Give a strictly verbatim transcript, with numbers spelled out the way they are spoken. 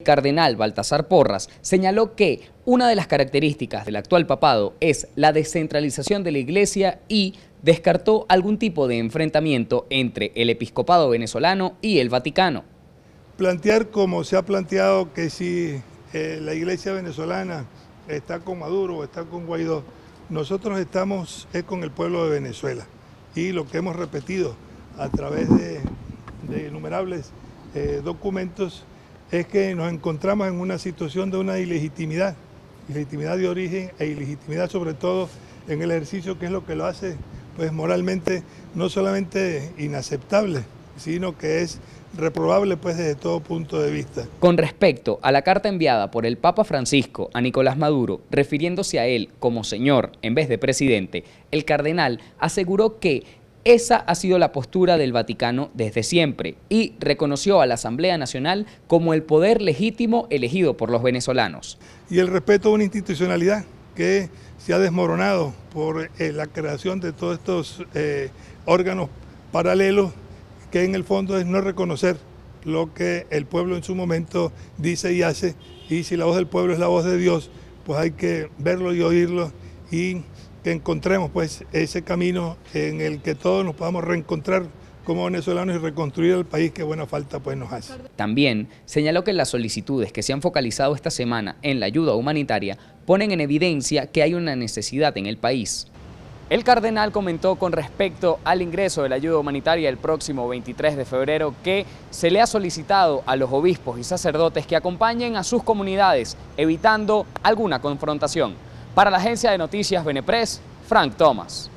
cardenal Baltasar Porras señaló que una de las características del actual papado es la descentralización de la Iglesia y descartó algún tipo de enfrentamiento entre el episcopado venezolano y el Vaticano. Plantear como se ha planteado que si eh, la Iglesia venezolana está con Maduro o está con Guaidó, nosotros estamos es con el pueblo de Venezuela y lo que hemos repetido a través de, de innumerables eh, documentos es que nos encontramos en una situación de una ilegitimidad, ilegitimidad de origen e ilegitimidad sobre todo en el ejercicio, que es lo que lo hace pues moralmente no solamente inaceptable, sino que es reprobable pues desde todo punto de vista. Con respecto a la carta enviada por el Papa Francisco a Nicolás Maduro, refiriéndose a él como señor en vez de presidente, el cardenal aseguró que esa ha sido la postura del Vaticano desde siempre y reconoció a la Asamblea Nacional como el poder legítimo elegido por los venezolanos. Y el respeto a una institucionalidad que se ha desmoronado por eh, la creación de todos estos eh, órganos paralelos, que en el fondo es no reconocer lo que el pueblo en su momento dice y hace, y si la voz del pueblo es la voz de Dios, pues hay que verlo y oírlo y que encontremos pues ese camino en el que todos nos podamos reencontrar como venezolanos y reconstruir el país que buena falta pues nos hace. También señaló que las solicitudes que se han focalizado esta semana en la ayuda humanitaria ponen en evidencia que hay una necesidad en el país. El cardenal comentó con respecto al ingreso de la ayuda humanitaria el próximo veintitrés de febrero que se le ha solicitado a los obispos y sacerdotes que acompañen a sus comunidades, evitando alguna confrontación. Para la agencia de noticias Venepress, Frank Thomas.